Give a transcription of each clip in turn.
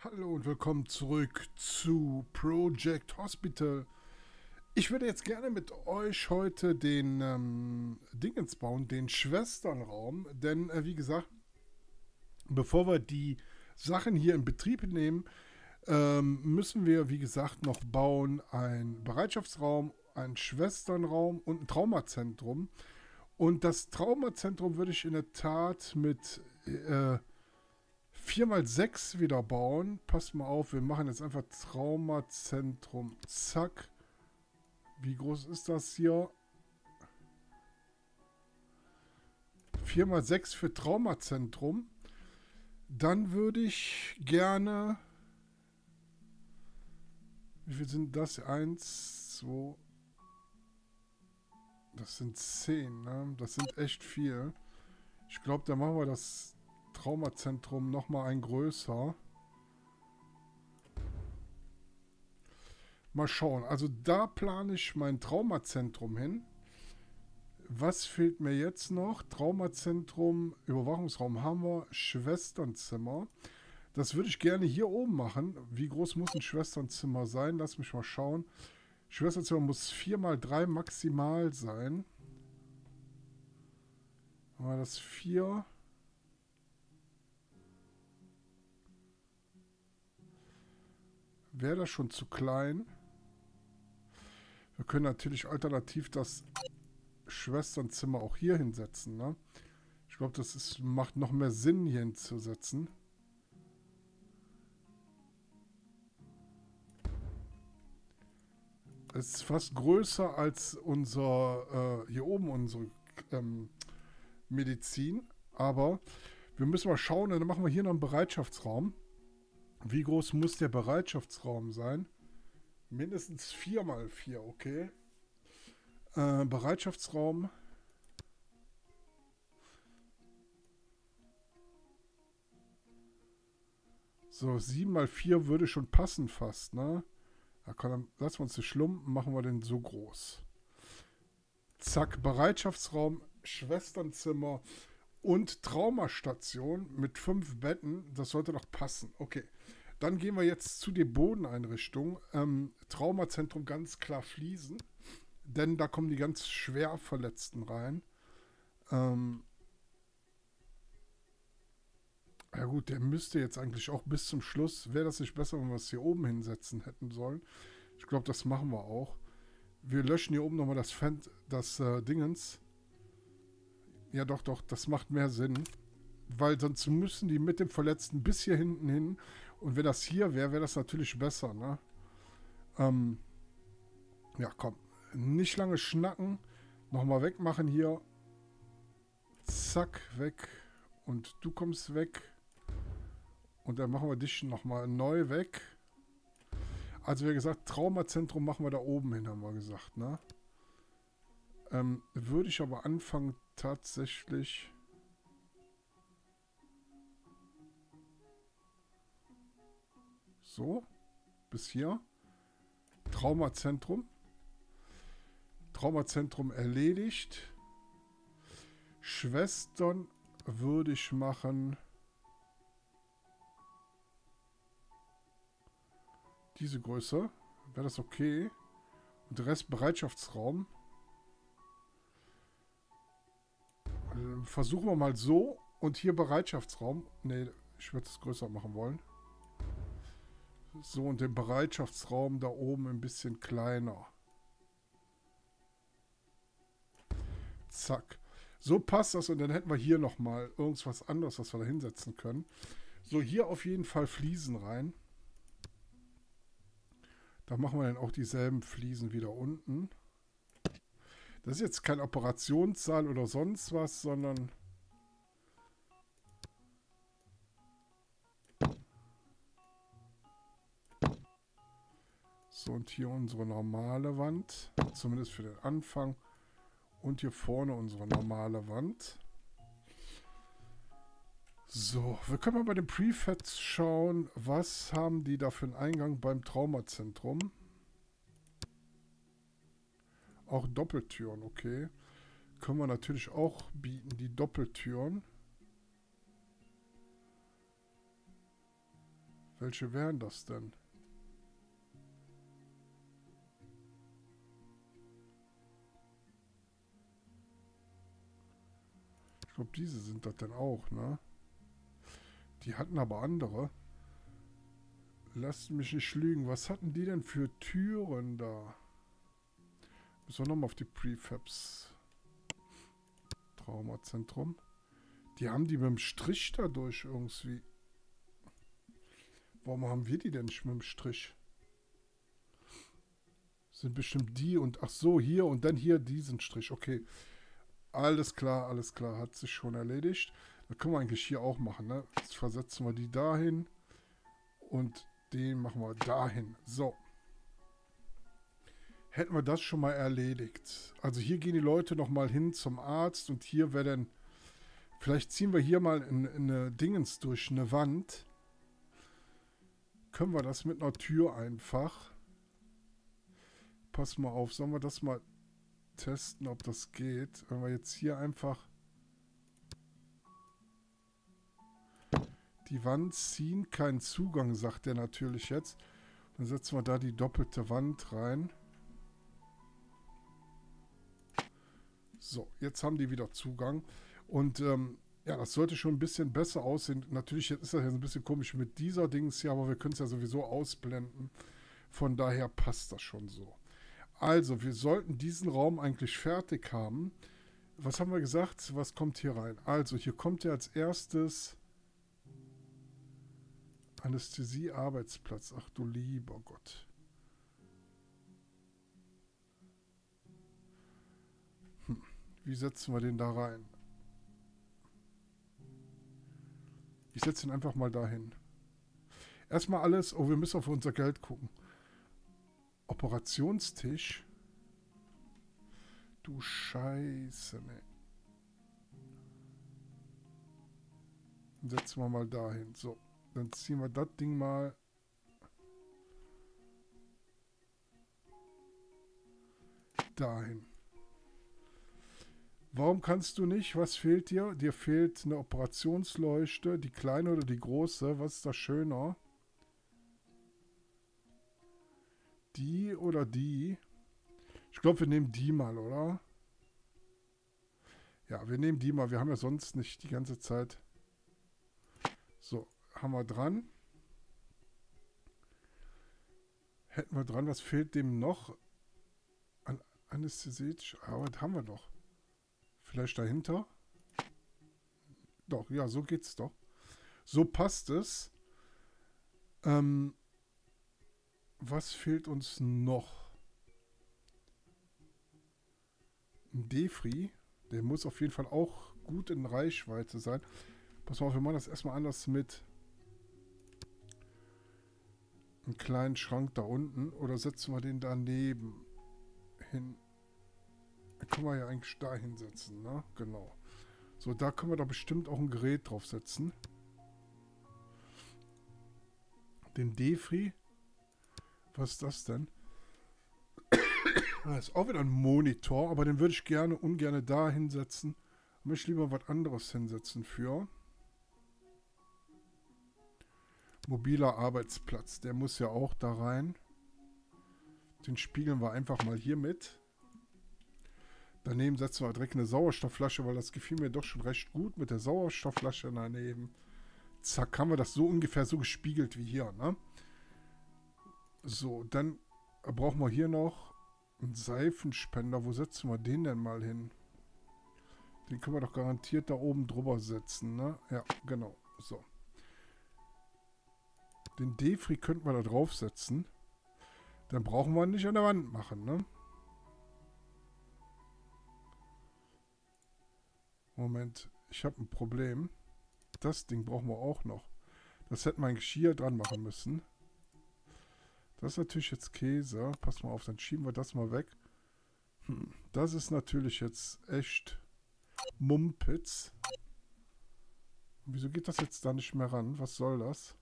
Hallo und willkommen zurück zu Project Hospital. Ich würde jetzt gerne mit euch heute den Dingens bauen, den Schwesternraum. Denn wie gesagt, bevor wir die Sachen hier in Betrieb nehmen, müssen wir, wie gesagt, noch bauen einen Bereitschaftsraum, einen Schwesternraum und ein Traumazentrum. Und das Traumazentrum würde ich in der Tat mit 4x6 wieder bauen. Passt mal auf, wir machen jetzt einfach Traumazentrum. Zack. Wie groß ist das hier? 4x6 für Traumazentrum. Dann würde ich gerne... Wie viel sind das? 1, 2... Das sind 10, ne? Das sind echt viel. Ich glaube, da machen wir das Traumazentrum nochmal ein größer. Mal schauen. Also da plane ich mein Traumazentrum hin. Was fehlt mir jetzt noch? Traumazentrum, Überwachungsraum haben wir, Schwesternzimmer. Das würde ich gerne hier oben machen. Wie groß muss ein Schwesternzimmer sein? Lass mich mal schauen. Schwesternzimmer muss 4x3 maximal sein. Aber das 4. Wäre das schon zu klein? Wir können natürlich alternativ das Schwesternzimmer auch hier hinsetzen, ne? Ich glaube, macht noch mehr Sinn, hier hinzusetzen. Es ist fast größer als hier oben unsere Medizin. Aber wir müssen mal schauen, dann machen wir hier noch einen Bereitschaftsraum. Wie groß muss der Bereitschaftsraum sein? Mindestens 4x4, okay. Bereitschaftsraum. So, 7x4 würde schon passen fast, ne? Lassen wir uns nicht schlumpen, machen wir den so groß. Zack, Bereitschaftsraum, Schwesternzimmer und Traumastation mit 5 Betten. Das sollte doch passen. Okay, dann gehen wir jetzt zu der Bodeneinrichtung. Traumazentrum ganz klar Fliesen, denn da kommen die ganz schwer Verletzten rein. Ja gut, der müsste jetzt eigentlich auch bis zum Schluss, wäre das nicht besser, wenn wir es hier oben hinsetzen hätten sollen. Ich glaube, das machen wir auch. Wir löschen hier oben nochmal das Dingens. Ja doch, das macht mehr Sinn. Weil sonst müssen die mit dem Verletzten bis hier hinten hin. Und wenn das hier wäre, wäre das natürlich besser, ne? Ja, komm. Nicht lange schnacken. Nochmal wegmachen hier. Zack, weg. Und du kommst weg. Und dann machen wir dich nochmal neu weg. Also wie gesagt, Traumazentrum machen wir da oben hin, haben wir gesagt, ne? Würde ich aber anfangen tatsächlich... So, bis hier. Traumazentrum. Traumazentrum erledigt. Schwestern würde ich machen... Diese Größe. Wäre das okay? Und der Rest Bereitschaftsraum. Versuchen wir mal so. Und hier Bereitschaftsraum. Ne, ich würde es größer machen wollen. So, und den Bereitschaftsraum da oben ein bisschen kleiner. Zack. So passt das. Und dann hätten wir hier nochmal irgendwas anderes, was wir da hinsetzen können. So, hier auf jeden Fall Fliesen rein. Da machen wir dann auch dieselben Fliesen wieder unten. Das ist jetzt kein Operationssaal oder sonst was, sondern... So, und hier unsere normale Wand. Zumindest für den Anfang. Und hier vorne unsere normale Wand. So, wir können mal bei den Prefabs schauen, was haben die da für einen Eingang beim Traumazentrum. Auch Doppeltüren, okay. Können wir natürlich auch bieten, die Doppeltüren. Welche wären das denn? Ich glaube, diese sind das dann auch, ne? Die hatten aber andere. Lasst mich nicht lügen. Was hatten die denn für Türen da? Müssen wir nochmal auf die Prefabs. Traumazentrum. Die haben die mit dem Strich dadurch irgendwie. Warum haben wir die denn nicht mit dem Strich? Sind bestimmt die und ach so, hier und dann hier diesen Strich. Okay. Alles klar, hat sich schon erledigt. Das können wir eigentlich hier auch machen, ne? Jetzt versetzen wir die dahin und den machen wir dahin. So. Hätten wir das schon mal erledigt. Also hier gehen die Leute nochmal hin zum Arzt und hier wäre dann... Vielleicht ziehen wir hier mal in eine Dingens durch eine Wand. Können wir das mit einer Tür einfach? Pass mal auf, sollen wir das mal testen, ob das geht? Wenn wir jetzt hier einfach die Wand ziehen, keinen Zugang, sagt der natürlich jetzt. Dann setzen wir da die doppelte Wand rein. So, jetzt haben die wieder Zugang. Und ja, das sollte schon ein bisschen besser aussehen. Natürlich ist das jetzt ein bisschen komisch mit dieser Dings hier, aber wir können es ja sowieso ausblenden. Von daher passt das schon so. Also, wir sollten diesen Raum eigentlich fertig haben. Was haben wir gesagt? Was kommt hier rein? Also, hier kommt ja als erstes Anästhesie-Arbeitsplatz. Ach du lieber Gott. Wie setzen wir den da rein? Ich setze ihn einfach mal dahin. Erstmal alles... Oh, wir müssen auf unser Geld gucken. Operationstisch. Du Scheiße, ne. Dann setzen wir mal dahin. So, dann ziehen wir das Ding mal... dahin. Warum kannst du nicht? Was fehlt dir? Dir fehlt eine Operationsleuchte. Die kleine oder die große? Was ist da schöner? Die oder die? Ich glaube, wir nehmen die mal, oder? Ja, wir nehmen die mal. Wir haben ja sonst nicht die ganze Zeit. So, haben wir dran. Hätten wir dran. Was fehlt dem noch? An Anästhesisch. Aber das haben wir doch. Vielleicht dahinter? Doch, ja, so geht's doch. So passt es. Was fehlt uns noch? Ein Defri. Der muss auf jeden Fall auch gut in Reichweite sein. Pass mal auf, wir machen das erstmal anders mit einem kleinen Schrank da unten. Oder setzen wir den daneben hin? Da können wir ja eigentlich da hinsetzen, ne? Genau. So, da können wir da bestimmt auch ein Gerät draufsetzen. Den Defri. Was ist das denn? Das ist auch wieder ein Monitor, aber den würde ich ungerne da hinsetzen. Ich möchte lieber was anderes hinsetzen für. Mobiler Arbeitsplatz. Der muss ja auch da rein. Den spiegeln wir einfach mal hier mit. Daneben setzen wir direkt eine Sauerstoffflasche, weil das gefiel mir doch schon recht gut mit der Sauerstoffflasche daneben. Zack, haben wir das so ungefähr so gespiegelt wie hier, ne? So, dann brauchen wir hier noch einen Seifenspender. Wo setzen wir den denn mal hin? Den können wir doch garantiert da oben drüber setzen, ne? Ja, genau. So. Den Defri könnten wir da draufsetzen. Dann brauchen wir ihn nicht an der Wand machen, ne? Moment, ich habe ein Problem. Das Ding brauchen wir auch noch. Das hätten wir eigentlich hier dran machen müssen. Das ist natürlich jetzt Käse. Pass mal auf, dann schieben wir das mal weg. Das ist natürlich jetzt echt Mumpitz. Wieso geht das jetzt da nicht mehr ran? Was soll das?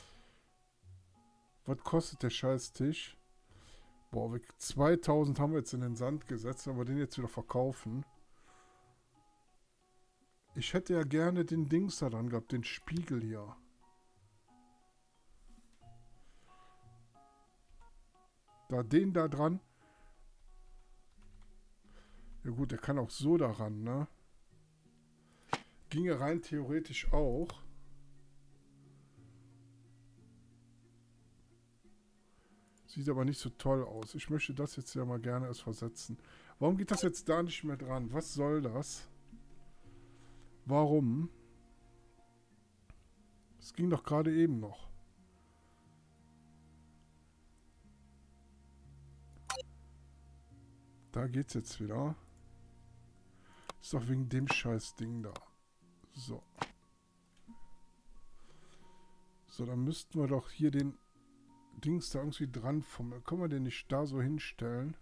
Was kostet der Scheißtisch? Boah, 2000 haben wir jetzt in den Sand gesetzt, aber den jetzt wieder verkaufen. Ich hätte ja gerne den Dings da dran gehabt, den Spiegel hier. Da den da dran. Ja gut, der kann auch so daran, ne? Ginge rein theoretisch auch. Sieht aber nicht so toll aus. Ich möchte das jetzt ja mal gerne erst versetzen. Warum geht das jetzt da nicht mehr dran? Was soll das? Warum? Es ging doch gerade eben noch. Da geht's jetzt wieder. Ist doch wegen dem scheiß Ding da. So. So, dann müssten wir doch hier den Dings da irgendwie dran fummeln. Können wir den nicht da so hinstellen?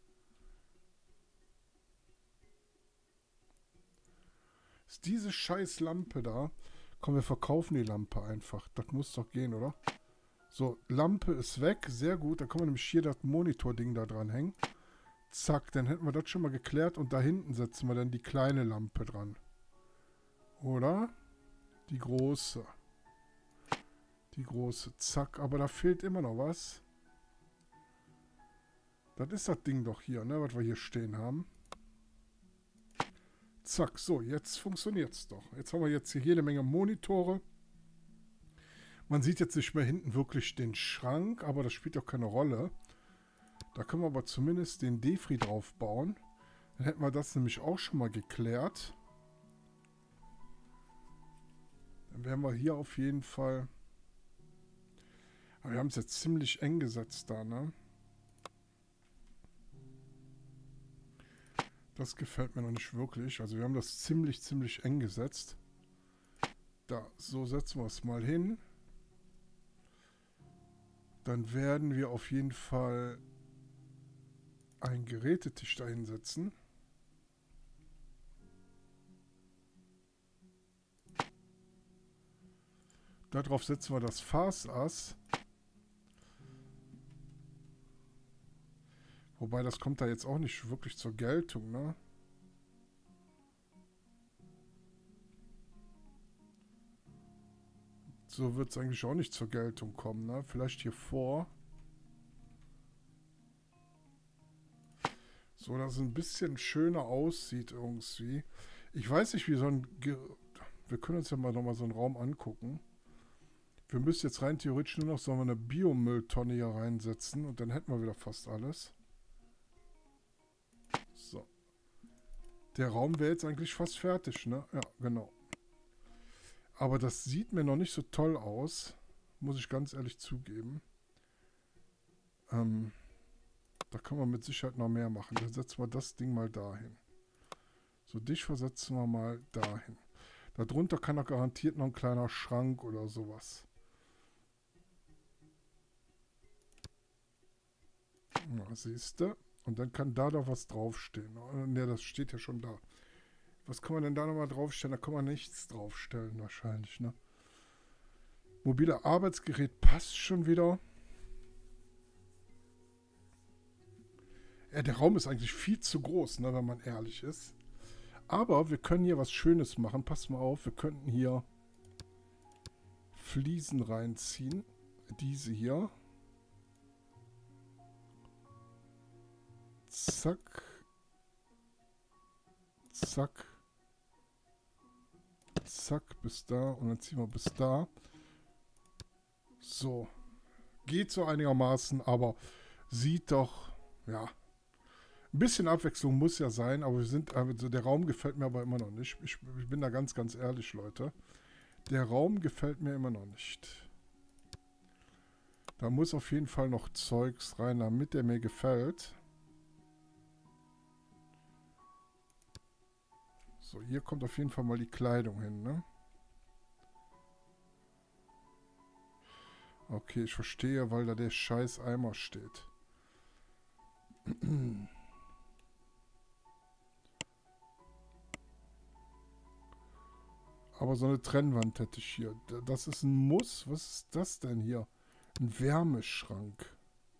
Ist diese scheiß Lampe da? Komm, wir verkaufen die Lampe einfach. Das muss doch gehen, oder? So, Lampe ist weg. Sehr gut. Dann können wir nämlich hier das Monitor-Ding da dran hängen. Zack, dann hätten wir das schon mal geklärt. Und da hinten setzen wir dann die kleine Lampe dran. Oder? Die große. Die große. Zack, aber da fehlt immer noch was. Das ist das Ding doch hier, ne? Was wir hier stehen haben. Zack, so, jetzt funktioniert es doch. Jetzt haben wir jetzt hier jede Menge Monitore. Man sieht jetzt nicht mehr hinten wirklich den Schrank, aber das spielt auch keine Rolle. Da können wir aber zumindest den Defri drauf bauen. Dann hätten wir das nämlich auch schon mal geklärt. Dann wären wir hier auf jeden Fall... Aber wir haben es jetzt ziemlich eng gesetzt da, ne? Das gefällt mir noch nicht wirklich. Also wir haben das ziemlich eng gesetzt. Da, so setzen wir es mal hin. Dann werden wir auf jeden Fall einen Gerätetisch da hinsetzen. Darauf setzen wir das Fasass. Wobei, das kommt da jetzt auch nicht wirklich zur Geltung, ne? So wird es eigentlich auch nicht zur Geltung kommen, ne? Vielleicht hier vor. So, dass es ein bisschen schöner aussieht irgendwie. Ich weiß nicht, wie so ein... Wir können uns ja mal nochmal so einen Raum angucken. Wir müssen jetzt rein theoretisch nur noch so eine Biomülltonne hier reinsetzen und dann hätten wir wieder fast alles. So. Der Raum wäre jetzt eigentlich fast fertig, ne? Ja, genau. Aber das sieht mir noch nicht so toll aus. Muss ich ganz ehrlich zugeben. Da kann man mit Sicherheit noch mehr machen. Dann setzen wir das Ding mal dahin. So, dich versetzen wir mal dahin. Darunter kann auch garantiert noch ein kleiner Schrank oder sowas. Ja, siehst du? Und dann kann da doch was draufstehen. Ne, das steht ja schon da. Was kann man denn da nochmal draufstellen? Da kann man nichts draufstellen wahrscheinlich, ne? Mobile Arbeitsgerät passt schon wieder. Ja, der Raum ist eigentlich viel zu groß, ne, wenn man ehrlich ist. Aber wir können hier was Schönes machen. Pass mal auf, wir könnten hier Fliesen reinziehen. Diese hier. Zack. Zack. Zack, bis da. Und dann ziehen wir bis da. So. Geht so einigermaßen, aber sieht doch, ja. Ein bisschen Abwechslung muss ja sein, aber wir sind, also der Raum gefällt mir aber immer noch nicht. Ich bin da ganz ehrlich, Leute. Der Raum gefällt mir immer noch nicht. Da muss auf jeden Fall noch Zeugs rein, damit der mir gefällt. So, hier kommt auf jeden Fall mal die Kleidung hin, ne? Okay, ich verstehe, weil da der scheiß Eimer steht. Aber so eine Trennwand hätte ich hier. Das ist ein Muss. Was ist das denn hier? Ein Wärmeschrank.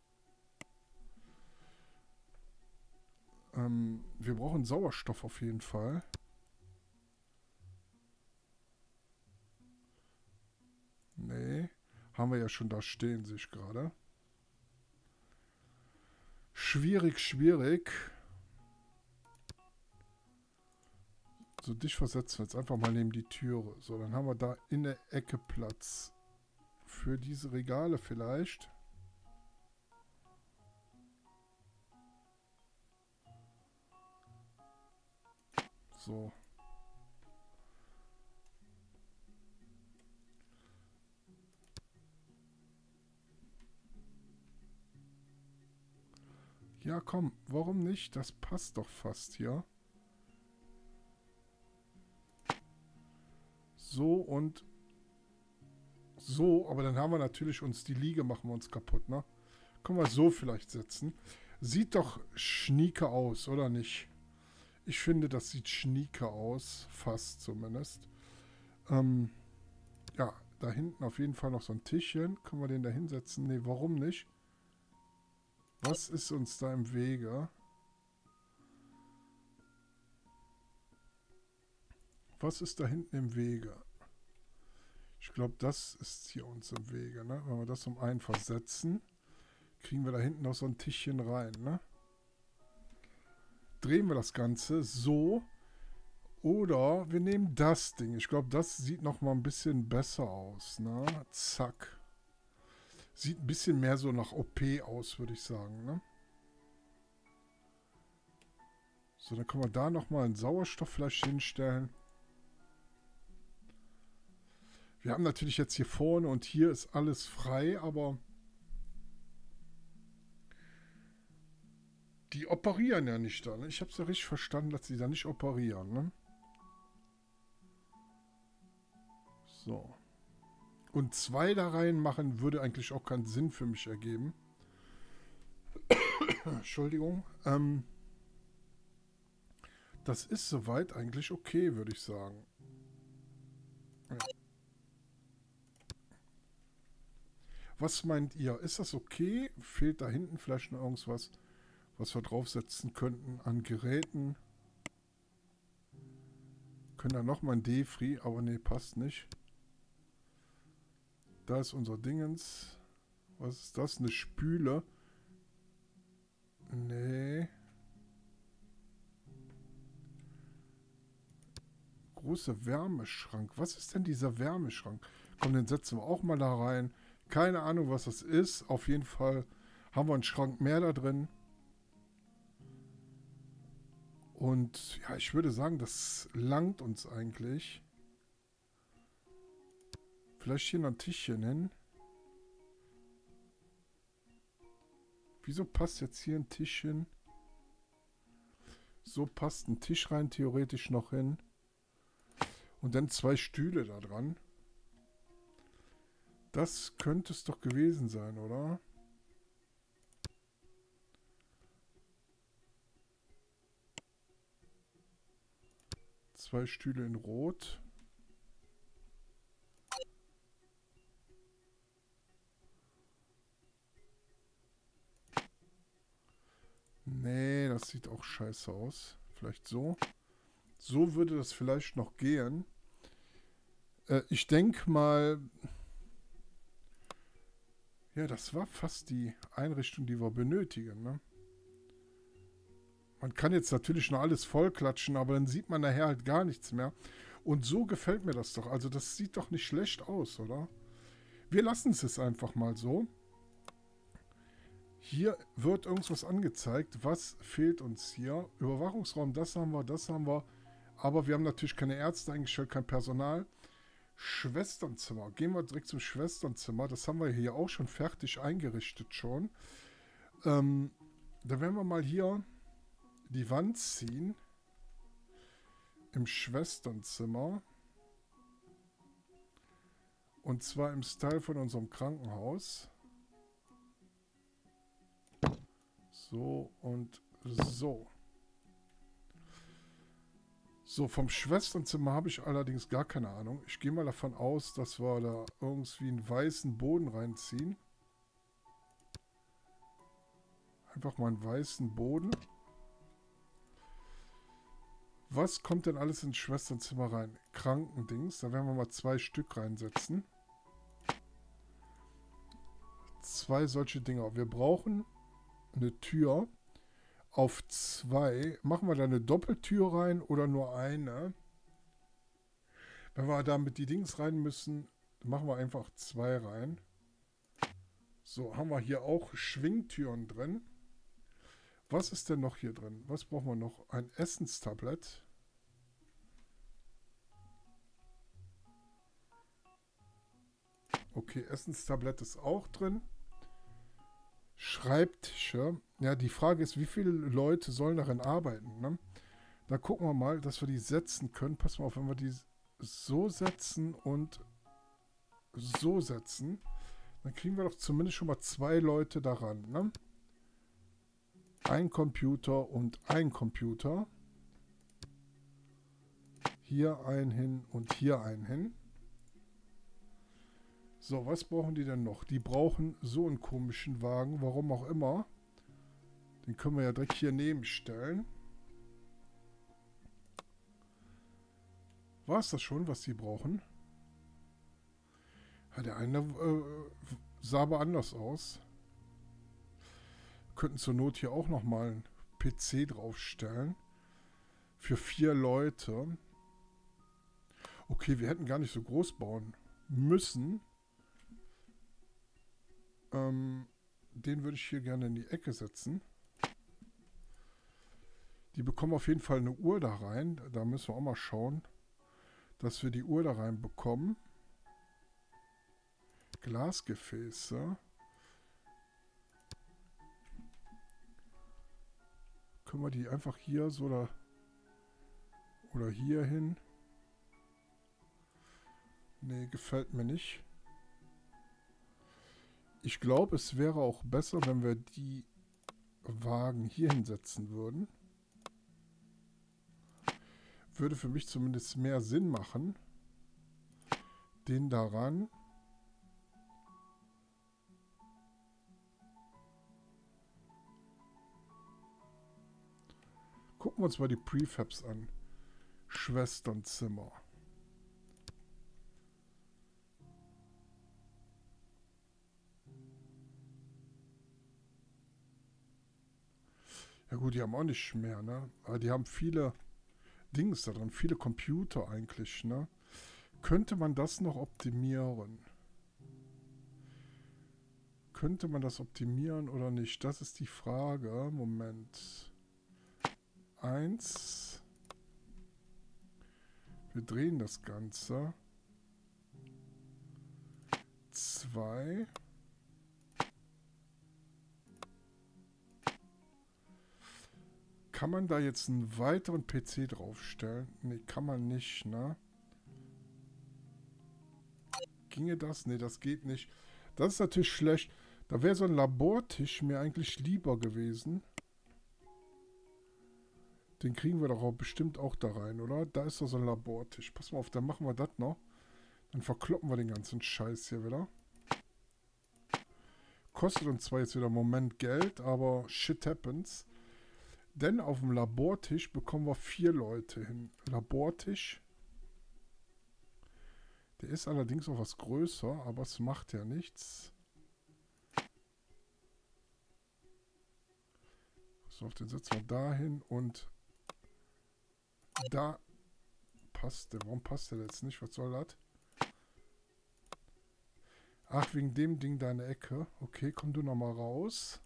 Wir brauchen Sauerstoff auf jeden Fall. Nee. Haben wir ja schon da stehen, sehe ich gerade. Schwierig, schwierig. So, dich versetzen wir jetzt einfach mal neben die Türe. So, dann haben wir da in der Ecke Platz. Für diese Regale vielleicht. So. Ja, komm, warum nicht? Das passt doch fast hier. So und so, aber dann haben wir natürlich uns die Liege, machen wir uns kaputt, ne? Können wir so vielleicht setzen. Sieht doch schnieke aus, oder nicht? Ich finde, das sieht schnieke aus, fast zumindest. Ja, da hinten auf jeden Fall noch so ein Tischchen. Können wir den da hinsetzen? Ne, warum nicht? Was ist uns da im Wege? Was ist da hinten im Wege? Ich glaube, das ist hier uns im Wege, ne? Wenn wir das um einen versetzen, kriegen wir da hinten noch so ein Tischchen rein, ne? Drehen wir das Ganze so. Oder wir nehmen das Ding. Ich glaube, das sieht noch mal ein bisschen besser aus, ne? Zack. Sieht ein bisschen mehr so nach OP aus, würde ich sagen, ne? So, dann können wir da noch mal einen Sauerstoff vielleicht hinstellen. Wir haben natürlich jetzt hier vorne und hier ist alles frei, aber die operieren ja nicht da. Ne? Ich habe es ja richtig verstanden, dass sie da nicht operieren. Ne? So. Und 2 da reinmachen würde eigentlich auch keinen Sinn für mich ergeben. Entschuldigung. Das ist soweit eigentlich okay, würde ich sagen. Ja. Was meint ihr? Ist das okay? Fehlt da hinten vielleicht noch irgendwas, was wir draufsetzen könnten an Geräten? Können da nochmal ein Defri, aber nee, passt nicht. Da ist unser Dingens. Was ist das? Eine Spüle? Nee. Große Wärmeschrank. Was ist denn dieser Wärmeschrank? Komm, den setzen wir auch mal da rein. Keine Ahnung, was das ist. Auf jeden Fall haben wir einen Schrank mehr da drin. Und ja, ich würde sagen, das langt uns eigentlich. Vielleicht hier noch ein Tischchen hin. Wieso passt jetzt hier ein Tischchen? So passt ein Tisch rein theoretisch noch hin. Und dann 2 Stühle da dran. Das könnte es doch gewesen sein, oder? Zwei Stühle in Rot. Nee, das sieht auch scheiße aus. Vielleicht so. So würde das vielleicht noch gehen. Ich denke mal... Ja, das war fast die Einrichtung, die wir benötigen, ne? Man kann jetzt natürlich noch alles vollklatschen, aber dann sieht man nachher halt gar nichts mehr. Und so gefällt mir das doch. Also das sieht doch nicht schlecht aus, oder? Wir lassen es einfach mal so. Hier wird irgendwas angezeigt. Was fehlt uns hier? Überwachungsraum, das haben wir, das haben wir. Aber wir haben natürlich keine Ärzte eingestellt, kein Personal. Schwesternzimmer. Gehen wir direkt zum Schwesternzimmer. Das haben wir hier auch schon fertig eingerichtet schon. Da werden wir mal hier die Wand ziehen. Im Schwesternzimmer. Und zwar im Style von unserem Krankenhaus. So und so. So, vom Schwesternzimmer habe ich allerdings gar keine Ahnung. Ich gehe mal davon aus, dass wir da irgendwie einen weißen Boden reinziehen. Einfach mal einen weißen Boden. Was kommt denn alles ins Schwesternzimmer rein? Krankendings. Da werden wir mal 2 Stück reinsetzen. 2 solche Dinger. Wir brauchen eine Tür. auf 2. Machen wir da eine Doppeltür rein oder nur eine? Wenn wir da mit die Dings rein müssen, machen wir einfach 2 rein. So, haben wir hier auch Schwingtüren drin. Was ist denn noch hier drin? Was brauchen wir noch? Ein Essenstablett. Okay, Essenstablett ist auch drin. Schreibtische. Ja, die Frage ist, wie viele Leute sollen darin arbeiten? Ne? Da gucken wir mal, dass wir die setzen können. Pass mal auf, wenn wir die so setzen und so setzen, dann kriegen wir doch zumindest schon mal 2 Leute daran. Ne? Ein Computer und ein Computer. Hier einen hin und hier einen hin. So, was brauchen die denn noch? Die brauchen so einen komischen Wagen, warum auch immer. Den können wir ja direkt hier neben stellen. War es das schon, was die brauchen? Ja, der eine sah aber anders aus. Könnten zur Not hier auch nochmal einen PC draufstellen. Für 4 Leute. Okay, wir hätten gar nicht so groß bauen müssen. Den würde ich hier gerne in die Ecke setzen. Die bekommen auf jeden Fall eine Uhr da rein. Da müssen wir auch mal schauen, dass wir die Uhr da rein bekommen. Glasgefäße. Können wir die einfach hier so oder hier hin? Nee, gefällt mir nicht. Ich glaube, es wäre auch besser, wenn wir die Wagen hier hinsetzen würden. Würde für mich zumindest mehr Sinn machen. Den daran. Gucken wir uns mal die Prefabs an. Schwesternzimmer. Ja gut, die haben auch nicht mehr, ne? Aber die haben viele Dings da drin, viele Computer eigentlich, ne? Könnte man das noch optimieren? Könnte man das optimieren oder nicht? Das ist die Frage. Moment. 1. Wir drehen das Ganze. 2. Kann man da jetzt einen weiteren PC draufstellen? Ne, kann man nicht, ne? Ginge das? Ne, das geht nicht. Das ist natürlich schlecht. Da wäre so ein Labortisch mir eigentlich lieber gewesen. Den kriegen wir doch auch bestimmt auch da rein, oder? Da ist doch so ein Labortisch. Pass mal auf, dann machen wir das noch. Dann verkloppen wir den ganzen Scheiß hier wieder. Kostet uns zwar jetzt wieder einen Moment Geld, aber shit happens. Denn auf dem Labortisch bekommen wir 4 Leute hin. Labortisch. Der ist allerdings auch was größer, aber es macht ja nichts. So, auf den setzen wir da hin und da passt der. Warum passt der jetzt nicht? Was soll das? Ach, wegen dem Ding da in der Ecke. Okay, komm du nochmal raus.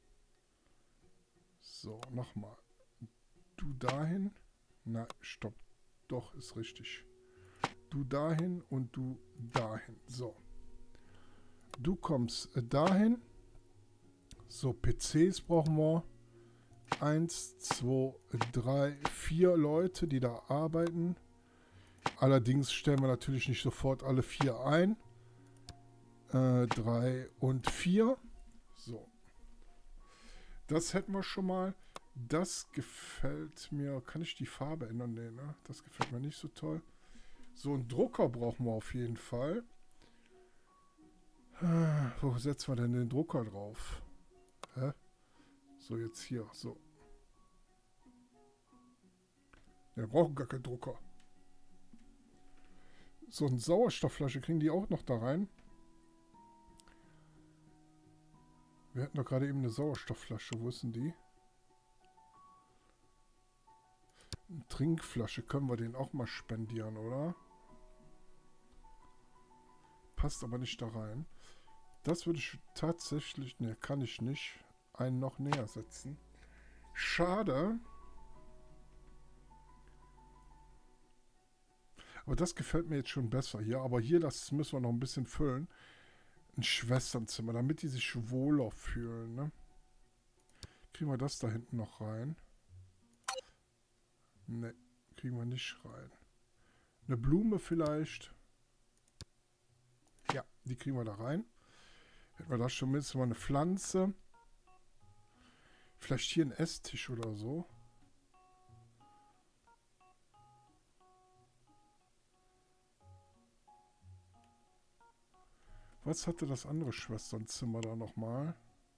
So, nochmal. Du dahin. Na, stopp. Doch, ist richtig. Du dahin und du dahin. So. Du kommst dahin. So, PCs brauchen wir. 1, 2, 3, 4 Leute, die da arbeiten. Allerdings stellen wir natürlich nicht sofort alle 4 ein. 3 und 4. So. Das hätten wir schon mal. Das gefällt mir. Kann ich die Farbe ändern? Nee, ne? Das gefällt mir nicht so toll. So, einen Drucker brauchen wir auf jeden Fall. Wo setzen wir denn den Drucker drauf? Hä? So, jetzt hier. So. Wir brauchen gar keinen Drucker. So, eine Sauerstoffflasche kriegen die auch noch da rein. Wir hatten doch gerade eben eine Sauerstoffflasche. Wo ist denn die? Eine Trinkflasche können wir den auch mal spendieren, oder? Passt aber nicht da rein. Das würde ich tatsächlich... Ne, kann ich nicht. Einen noch näher setzen. Schade. Aber das gefällt mir jetzt schon besser hier. Aber hier, das müssen wir noch ein bisschen füllen. Ein Schwesternzimmer, damit die sich wohler fühlen, ne? Kriegen wir das da hinten noch rein? Ne, kriegen wir nicht rein. Eine Blume vielleicht. Ja, die kriegen wir da rein. Hätten wir da schon mindestens mal eine Pflanze. Vielleicht hier ein Esstisch oder so. Was hatte das andere Schwesternzimmer da nochmal?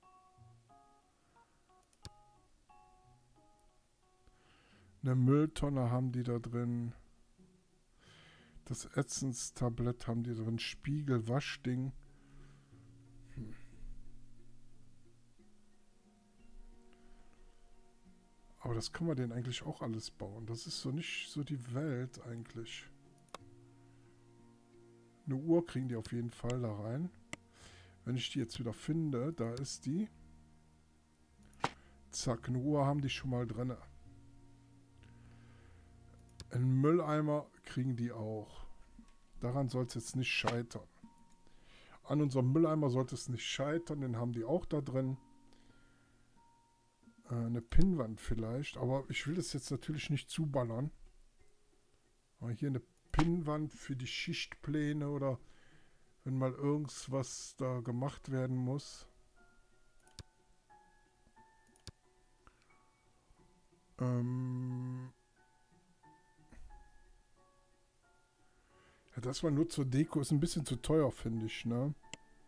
Eine Mülltonne haben die da drin. Das Essenstablett haben die drin. Spiegel, Waschding. Aber das kann man denen eigentlich auch alles bauen. Das ist so nicht so die Welt eigentlich. Eine Uhr kriegen die auf jeden Fall da rein. Wenn ich die jetzt wieder finde, da ist die. Zack, eine Uhr haben die schon mal drin. Einen Mülleimer kriegen die auch. Daran soll es jetzt nicht scheitern. An unserem Mülleimer sollte es nicht scheitern, den haben die auch da drin. Eine Pinnwand vielleicht, aber ich will das jetzt natürlich nicht zuballern. Aber hier eine Pinnwand für die Schichtpläne oder wenn mal irgendwas da gemacht werden muss. Ja, das war nur zur Deko, ist ein bisschen zu teuer, finde ich, ne?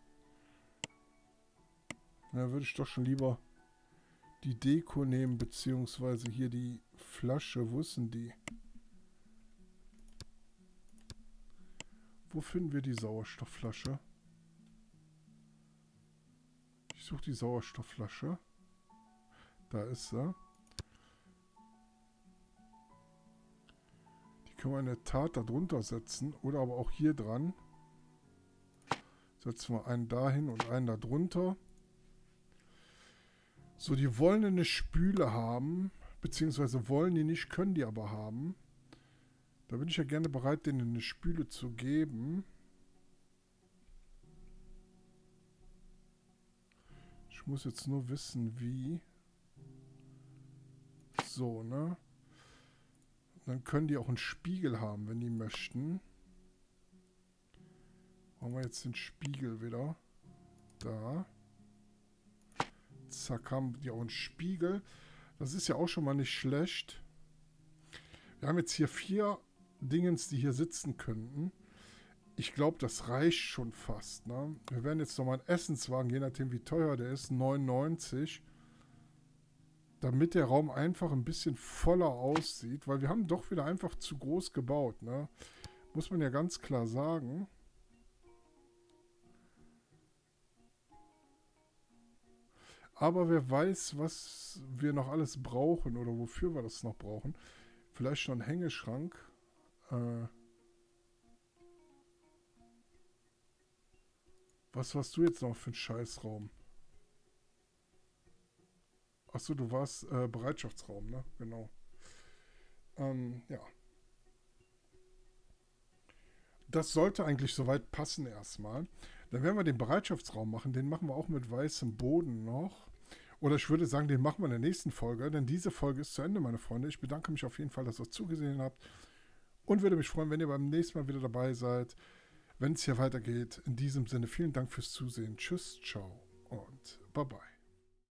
Da würde ich doch schon lieber die Deko nehmen, beziehungsweise hier die Flasche. Wo ist denn die? Wo finden wir die Sauerstoffflasche? Ich suche die Sauerstoffflasche. Da ist sie. Die können wir in der Tat da drunter setzen. Oder aber auch hier dran. Setzen wir einen dahin und einen da drunter. So, die wollen eine Spüle haben. Beziehungsweise wollen die nicht, können die aber haben. Da bin ich ja gerne bereit, denen eine Spüle zu geben. Ich muss jetzt nur wissen, wie. So, ne? Dann können die auch einen Spiegel haben, wenn die möchten. Machen wir jetzt den Spiegel wieder. Da. Zack, haben die auch einen Spiegel. Das ist ja auch schon mal nicht schlecht. Wir haben jetzt hier 4 Dingens, die hier sitzen könnten. Ich glaube, das reicht schon fast. Ne? Wir werden jetzt nochmal einen Essenswagen, je nachdem wie teuer der ist, 99. Damit der Raum einfach ein bisschen voller aussieht. Weil wir haben doch wieder einfach zu groß gebaut. Ne? Muss man ja ganz klar sagen. Aber wer weiß, was wir noch alles brauchen oder wofür wir das noch brauchen. Vielleicht schon ein Hängeschrank. Was warst du jetzt noch für ein Scheißraum? Achso, du warst Bereitschaftsraum, ne? Genau. Ja. Das sollte eigentlich soweit passen erstmal. Dann werden wir den Bereitschaftsraum machen. Den machen wir auch mit weißem Boden noch. Oder ich würde sagen, den machen wir in der nächsten Folge. Denn diese Folge ist zu Ende, meine Freunde. Ich bedanke mich auf jeden Fall, dass ihr zugesehen habt. Und würde mich freuen, wenn ihr beim nächsten Mal wieder dabei seid. Wenn es hier weitergeht. In diesem Sinne, vielen Dank fürs Zusehen. Tschüss, ciao und bye bye.